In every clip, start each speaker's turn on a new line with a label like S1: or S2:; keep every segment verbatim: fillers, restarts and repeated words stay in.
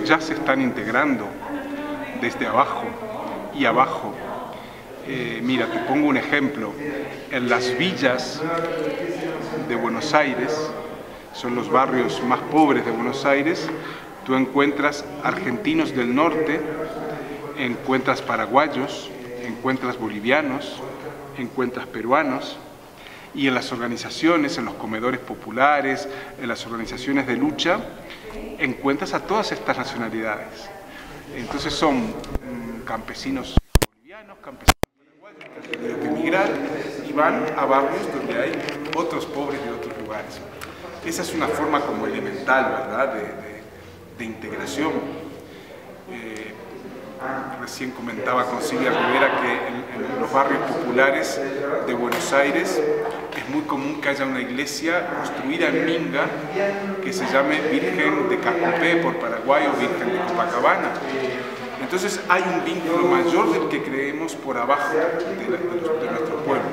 S1: ya se están integrando desde abajo y abajo. Eh, mira, te pongo un ejemplo. En las villas de Buenos Aires, son los barrios más pobres de Buenos Aires, tú encuentras argentinos del norte, encuentras paraguayos, encuentras bolivianos, encuentras peruanos, y en las organizaciones, en los comedores populares, en las organizaciones de lucha, encuentras a todas estas nacionalidades. Entonces son mm, campesinos bolivianos, campesinos paraguayos que han tenido que emigrar y van a barrios donde hay otros pobres de otros lugares. Esa es una forma como elemental, ¿verdad?, de, de, de integración. Eh, recién comentaba con Silvia Rivera que en, en los barrios populares de Buenos Aires es muy común que haya una iglesia construida en minga que se llame Virgen de Cacupé por Paraguay o Virgen de Copacabana. Entonces hay un vínculo mayor del que creemos por abajo de, la, de, los, de nuestros pueblos.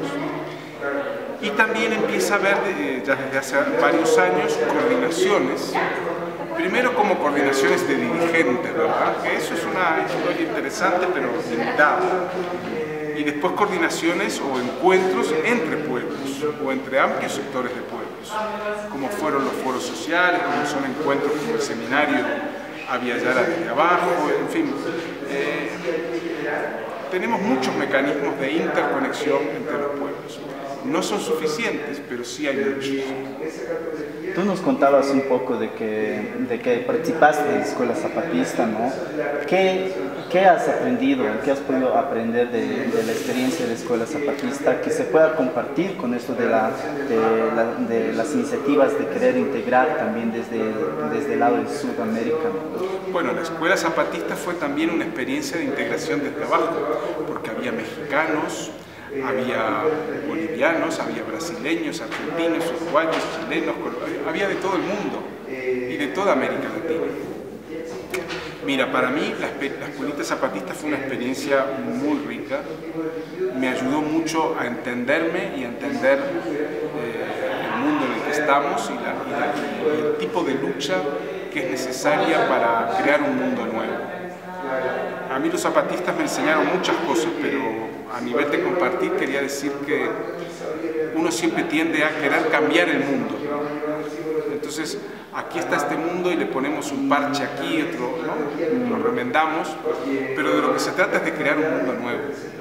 S1: Y también empieza a haber, eh, ya desde hace varios años, coordinaciones. Primero como coordinaciones de dirigentes, ¿verdad? Que eso es una historia interesante, pero limitada. Y después coordinaciones o encuentros entre pueblos, o entre amplios sectores de pueblos, como fueron los foros sociales, como son encuentros como el seminario Aviala desde abajo, en fin. Eh, tenemos muchos mecanismos de interconexión entre los pueblos. No son suficientes, pero sí hay muchos.
S2: Tú nos contabas un poco de que, de que participaste en la escuela zapatista, ¿no? ¿Qué, qué has aprendido, qué has podido aprender de, de la experiencia de la escuela zapatista que se pueda compartir con esto de, la, de, la, de las iniciativas de querer integrar también desde, desde el lado de Sudamérica?
S1: Bueno, la escuela zapatista fue también una experiencia de integración desde abajo, porque había mexicanos, había bolivianos, había brasileños, argentinos, uruguayos, chilenos, había de todo el mundo y de toda América Latina. Mira, para mí la, la escuelita zapatista fue una experiencia muy rica, me ayudó mucho a entenderme y a entender eh, el mundo en el que estamos y, la, y, la, y el tipo de lucha que es necesaria para crear un mundo nuevo. A mí los zapatistas me enseñaron muchas cosas, pero a nivel de compartir quería decir que uno siempre tiende a querer cambiar el mundo. Entonces, aquí está este mundo y le ponemos un parche aquí, otro, ¿no? Lo remendamos, pero de lo que se trata es de crear un mundo nuevo.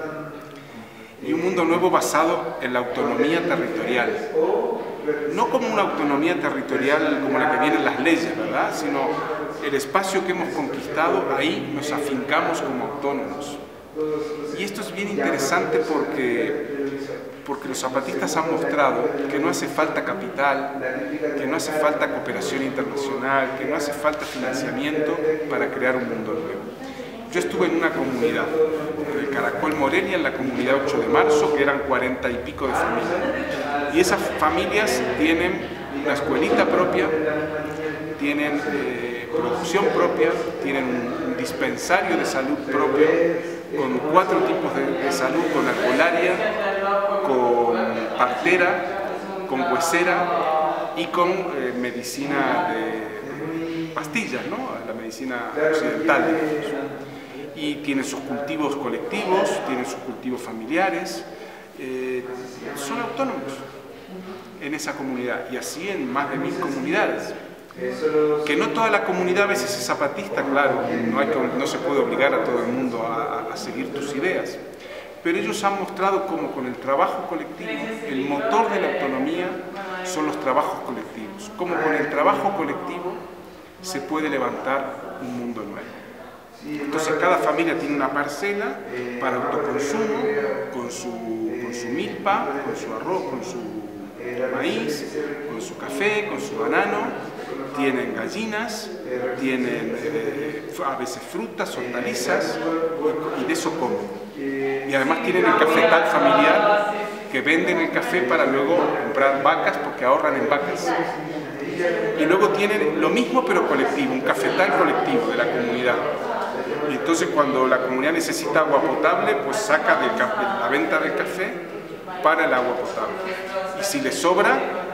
S1: Y un mundo nuevo basado en la autonomía territorial. No como una autonomía territorial como la que viene en las leyes, ¿verdad?, sino el espacio que hemos conquistado, ahí nos afincamos como autónomos. Y esto es bien interesante porque, porque los zapatistas han mostrado que no hace falta capital, que no hace falta cooperación internacional, que no hace falta financiamiento para crear un mundo nuevo. Yo estuve en una comunidad, en el Caracol Morelia, en la comunidad ocho de marzo, que eran cuarenta y pico de familias. Y esas familias tienen una escuelita propia, tienen eh, producción propia, tienen un dispensario de salud propio, con cuatro tipos de, de salud, con arbolaria, con partera, con huesera y con eh, medicina de pastillas, ¿no? La medicina occidental, digamos. Y tienen sus cultivos colectivos, tienen sus cultivos familiares, eh, son autónomos en esa comunidad y así en más de mil comunidades. Que no toda la comunidad a veces es zapatista, claro, no, hay que, no se puede obligar a todo el mundo a, a seguir tus ideas, pero ellos han mostrado cómo con el trabajo colectivo, el motor de la autonomía son los trabajos colectivos, cómo con el trabajo colectivo se puede levantar un mundo nuevo. Entonces cada familia tiene una parcela para autoconsumo, con su, con su milpa, con su arroz, con su maíz, con su café, con su banano. Tienen gallinas, tienen eh, a veces frutas, hortalizas y, y de eso comen. Y además tienen el cafetal familiar que venden el café para luego comprar vacas porque ahorran en vacas. Y luego tienen lo mismo pero colectivo, un cafetal colectivo de la comunidad. Y entonces cuando la comunidad necesita agua potable, pues saca de la venta del café para el agua potable. Y si le sobra,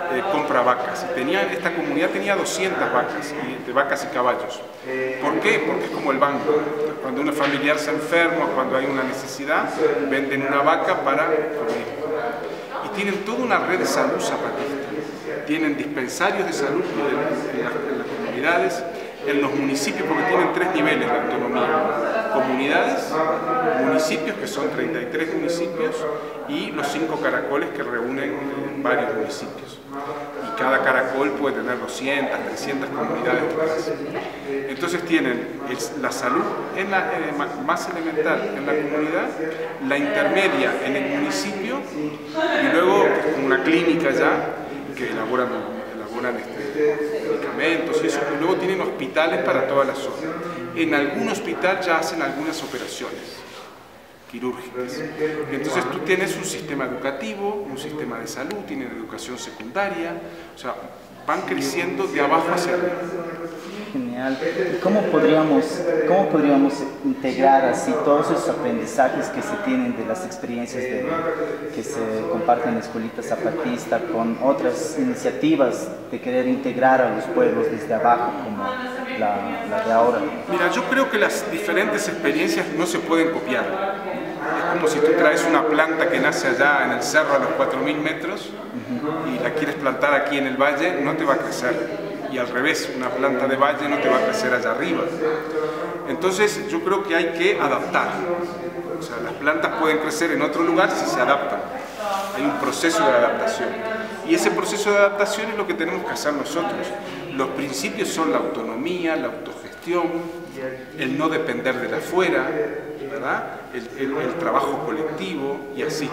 S1: eh, compra vacas. Y tenía, esta comunidad tenía doscientas vacas, y, de vacas y caballos. ¿Por qué? Porque es como el banco. Cuando un familiar se enferma, cuando hay una necesidad, venden una vaca para cubrir. Y tienen toda una red de salud zapatista. Tienen dispensarios de salud en las, en las comunidades, en los municipios, porque tienen tres niveles de autonomía: comunidades, municipios, que son treinta y tres municipios, y los cinco caracoles, que reúnen varios municipios. Y cada caracol puede tener doscientas, trescientas comunidades detrás. Entonces tienen el, la salud en la, eh, más elemental en la comunidad, la intermedia en el municipio, y luego una clínica ya que elaboran, elaboran este, medicamentos y eso, y luego tienen hospitales para toda la zona. En algún hospital ya hacen algunas operaciones quirúrgicas. Entonces tú tienes un sistema educativo, un sistema de salud, tienen educación secundaria, o sea, van creciendo de abajo hacia arriba.
S2: Genial. ¿Cómo podríamos, cómo podríamos integrar así todos esos aprendizajes que se tienen de las experiencias de, que se comparten en la escuelita zapatista con otras iniciativas de querer integrar a los pueblos desde abajo, como la, la de ahora?
S1: Mira, yo creo que las diferentes experiencias no se pueden copiar. Es como si tú traes una planta que nace allá en el cerro a los cuatro mil metros y la quieres plantar aquí en el valle, no te va a crecer. Y al revés, una planta de valle no te va a crecer allá arriba. Entonces yo creo que hay que adaptar. O sea, las plantas pueden crecer en otro lugar si se adaptan. Hay un proceso de adaptación. Y ese proceso de adaptación es lo que tenemos que hacer nosotros. Los principios son la autonomía, la autogestión, el no depender de la afuera, ¿verdad? El, el, el trabajo colectivo y así.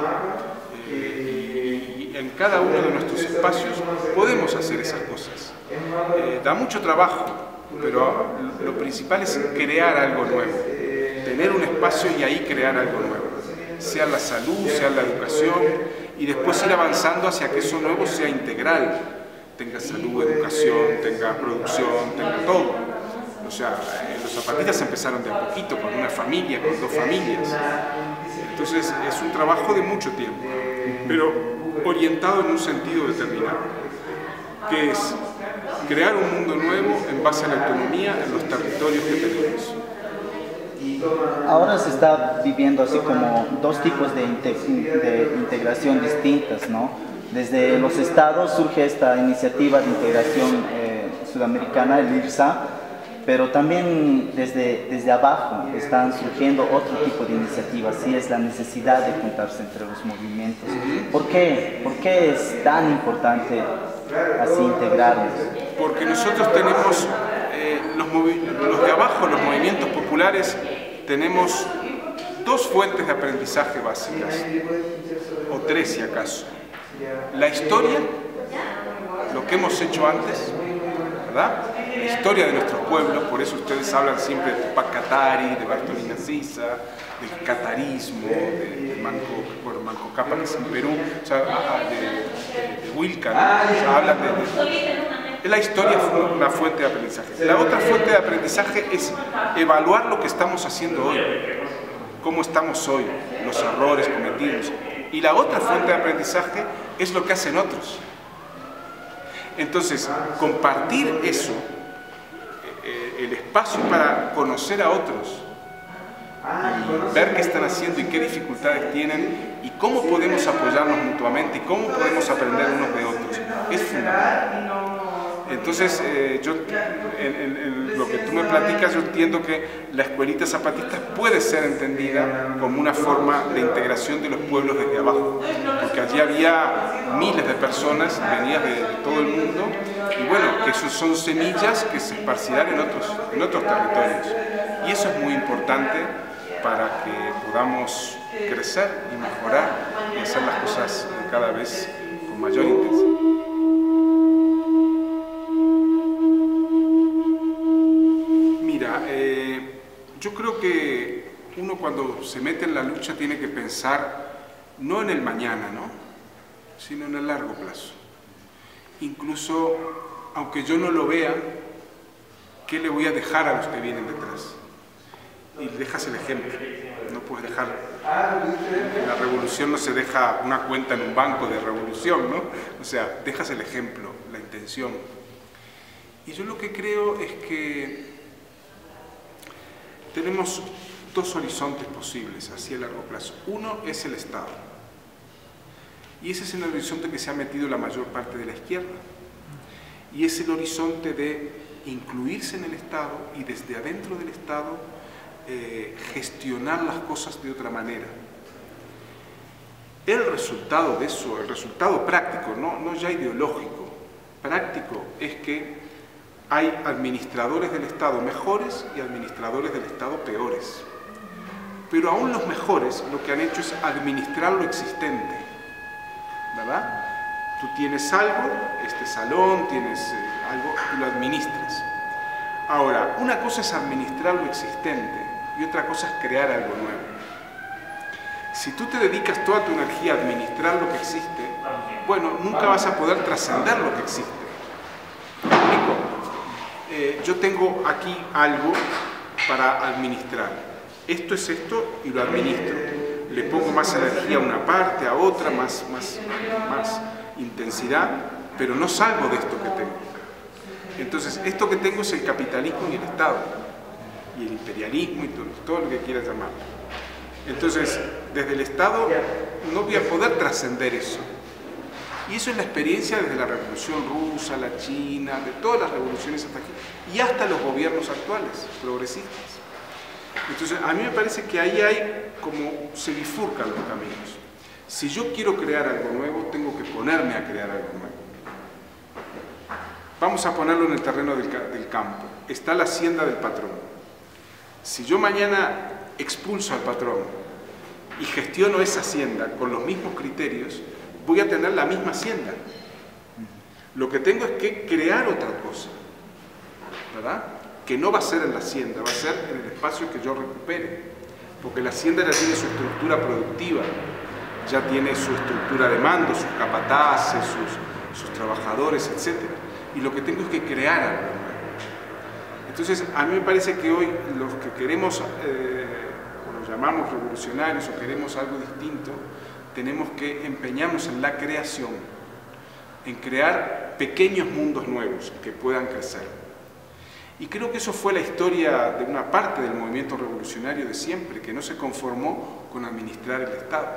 S1: Eh, y en cada uno de nuestros espacios podemos hacer esas cosas. Eh, da mucho trabajo, pero lo principal es crear algo nuevo, tener un espacio y ahí crear algo nuevo, sea la salud, sea la educación, y después ir avanzando hacia que eso nuevo sea integral, tenga salud, educación, tenga producción, tenga todo. O sea, eh, los zapatistas empezaron de a poquito, con una familia, con dos familias. Entonces es un trabajo de mucho tiempo, pero orientado en un sentido determinado, que es crear un mundo nuevo en base a la autonomía en los territorios que tenemos.
S2: Ahora se está viviendo así como dos tipos de, integ de integración distintas, ¿no? Desde los estados surge esta iniciativa de integración eh, sudamericana, el I R S A, pero también desde, desde abajo están surgiendo otro tipo de iniciativas, y es la necesidad de juntarse entre los movimientos. ¿Por qué? ¿Por qué es tan importante así integrarnos?
S1: Porque nosotros tenemos, eh, los, los de abajo, los movimientos populares, tenemos dos fuentes de aprendizaje básicas, o tres si acaso. La historia, lo que hemos hecho antes, ¿verdad? La historia de nuestros pueblos, por eso ustedes hablan siempre de Tupac Katari, de Bartolina Sisa, del catarismo, de, de Manco, bueno, Manco Cápac, que es en Perú, o sea, de, de, de Huilca, ¿no? O sea, hablan de, de... La historia fue una fuente de aprendizaje. La otra fuente de aprendizaje es evaluar lo que estamos haciendo hoy, cómo estamos hoy, los errores cometidos. Y la otra fuente de aprendizaje es lo que hacen otros. Entonces, compartir eso, el espacio para conocer a otros, ver qué están haciendo y qué dificultades tienen y cómo podemos apoyarnos mutuamente y cómo podemos aprender unos de otros, es fundamental. Entonces, eh, yo, en, en, en lo que tú me platicas, yo entiendo que la escuelita zapatista puede ser entendida como una forma de integración de los pueblos desde abajo, porque allí había miles de personas venidas de, de todo el mundo, y bueno, que esos son semillas que se esparcirán en otros, en otros territorios. Y eso es muy importante para que podamos crecer y mejorar y hacer las cosas cada vez con mayor intensidad. Yo creo que uno cuando se mete en la lucha tiene que pensar no en el mañana, ¿no? Sino en el largo plazo. Incluso, aunque yo no lo vea, ¿qué le voy a dejar a los que vienen detrás? Y dejas el ejemplo. No puedes dejar En la revolución no se deja una cuenta en un banco de revolución, ¿no? O sea, dejas el ejemplo, la intención. Y yo lo que creo es que tenemos dos horizontes posibles así a largo plazo. Uno es el Estado. Y ese es el horizonte que se ha metido la mayor parte de la izquierda. Y es el horizonte de incluirse en el Estado y desde adentro del Estado eh, gestionar las cosas de otra manera. El resultado de eso, el resultado práctico, no, no ya ideológico, práctico, es que hay administradores del Estado mejores y administradores del Estado peores. Pero aún los mejores lo que han hecho es administrar lo existente, ¿verdad? Tú tienes algo, este salón, tienes eh, algo y lo administras. Ahora, una cosa es administrar lo existente y otra cosa es crear algo nuevo. Si tú te dedicas toda tu energía a administrar lo que existe, bueno, nunca vas a poder trascender lo que existe. ¿Me explico? Eh, yo tengo aquí algo para administrar. Esto es esto y lo administro. Le pongo más energía a una parte, a otra, más, más, más intensidad, pero no salgo de esto que tengo. Entonces, esto que tengo es el capitalismo y el Estado, y el imperialismo y todo, todo lo que quieras llamar. Entonces, desde el Estado no voy a poder trascender eso. Y eso es la experiencia desde la Revolución Rusa, la China, de todas las revoluciones hasta aquí, y hasta los gobiernos actuales, progresistas. Entonces, a mí me parece que ahí hay como se bifurcan los caminos. Si yo quiero crear algo nuevo, tengo que ponerme a crear algo nuevo. Vamos a ponerlo en el terreno del, del campo. Está la hacienda del patrón. Si yo mañana expulso al patrón y gestiono esa hacienda con los mismos criterios, voy a tener la misma hacienda. Lo que tengo es que crear otra cosa, ¿verdad? Que no va a ser en la hacienda, va a ser en el espacio que yo recupere, porque la hacienda ya tiene su estructura productiva, ya tiene su estructura de mando, sus capataces, sus, sus trabajadores, etcétera. Y lo que tengo es que crear algo nuevo. Entonces, a mí me parece que hoy los que queremos, eh, o nos llamamos revolucionarios, o queremos algo distinto, tenemos que empeñarnos en la creación, en crear pequeños mundos nuevos que puedan crecer. Y creo que eso fue la historia de una parte del movimiento revolucionario de siempre, que no se conformó con administrar el Estado.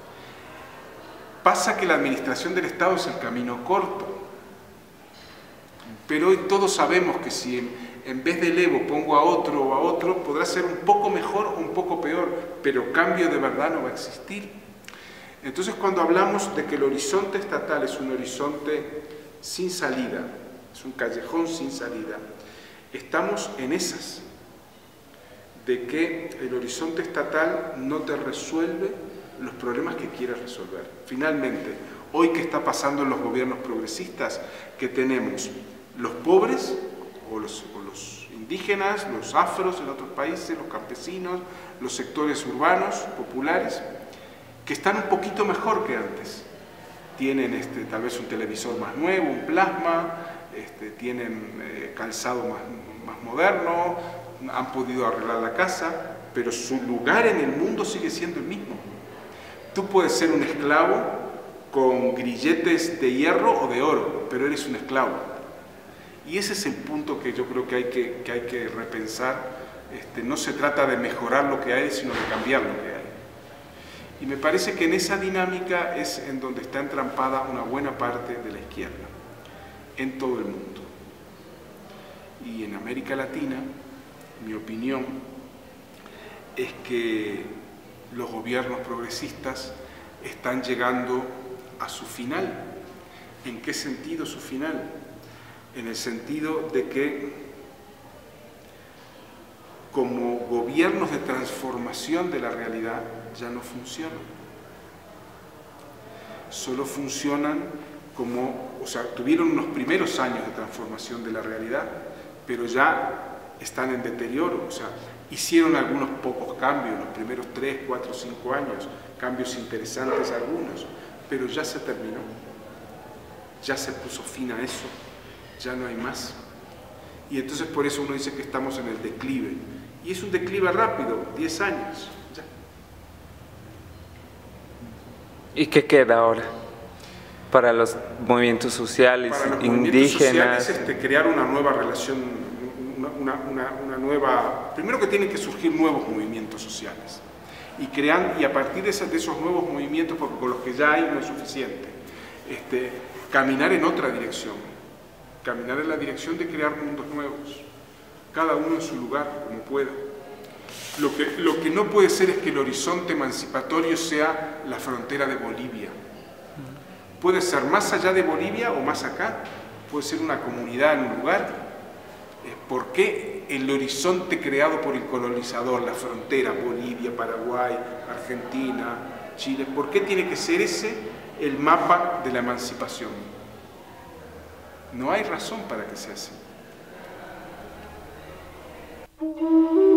S1: Pasa que la administración del Estado es el camino corto, pero hoy todos sabemos que si en, en vez del Evo pongo a otro o a otro, podrá ser un poco mejor o un poco peor, pero cambio de verdad no va a existir. Entonces, cuando hablamos de que el horizonte estatal es un horizonte sin salida, es un callejón sin salida, estamos en esas, de que el horizonte estatal no te resuelve los problemas que quieres resolver. Finalmente, hoy ¿qué está pasando en los gobiernos progresistas? Que tenemos los pobres, o los, o los indígenas, los afros en otros países, los campesinos, los sectores urbanos, populares, que están un poquito mejor que antes. Tienen este, tal vez un televisor más nuevo, un plasma, este, tienen eh, calzado más, más moderno, han podido arreglar la casa, pero su lugar en el mundo sigue siendo el mismo. Tú puedes ser un esclavo con grilletes de hierro o de oro, pero eres un esclavo. Y ese es el punto que yo creo que hay que, que, hay que repensar. Este, no se trata de mejorar lo que hay, sino de cambiar lo que hay. Y me parece que en esa dinámica es en donde está entrampada una buena parte de la izquierda, en todo el mundo. Y en América Latina, mi opinión es que los gobiernos progresistas están llegando a su final. ¿En qué sentido su final? En el sentido de que como gobiernos de transformación de la realidad ya no funcionan. Solo funcionan como, o sea, tuvieron unos primeros años de transformación de la realidad, pero ya están en deterioro, o sea, hicieron algunos pocos cambios, los primeros tres, cuatro, cinco años, cambios interesantes algunos, pero ya se terminó, ya se puso fin a eso, ya no hay más. Y entonces por eso uno dice que estamos en el declive, y es un declive rápido, diez años, ya.
S3: ¿Y qué queda ahora para los movimientos sociales,
S1: para los
S3: indígenas?
S1: Movimientos sociales, este, crear una nueva relación, una, una, una, una nueva... Primero que tienen que surgir nuevos movimientos sociales. Y, crean, y a partir de esos, de esos nuevos movimientos, porque con los que ya hay no es suficiente, este, caminar en otra dirección. Caminar en la dirección de crear mundos nuevos. Cada uno en su lugar, como pueda. Lo que, lo que no puede ser es que el horizonte emancipatorio sea la frontera de Bolivia. Puede ser más allá de Bolivia o más acá. Puede ser una comunidad en un lugar. ¿Por qué el horizonte creado por el colonizador, la frontera, Bolivia, Paraguay, Argentina, Chile, por qué tiene que ser ese el mapa de la emancipación? No hay razón para que sea así.